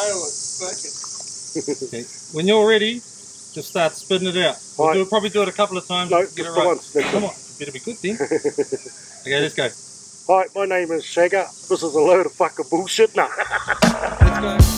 tail is fucking. Okay. When you're ready, just start spitting it out. We'll probably do it a couple of times. No, get just it the right. once. Come on, better be good then. Okay, let's go. Hi, my name is Shagger. This is a load of fucking bullshit. Nah. Let's go.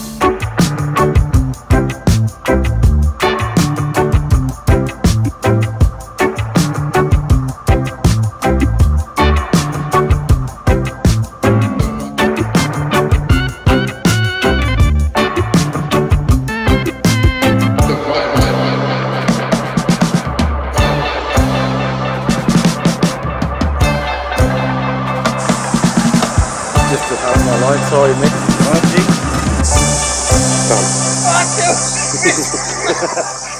Just to have my line, sorry mate. Done. Fuck you!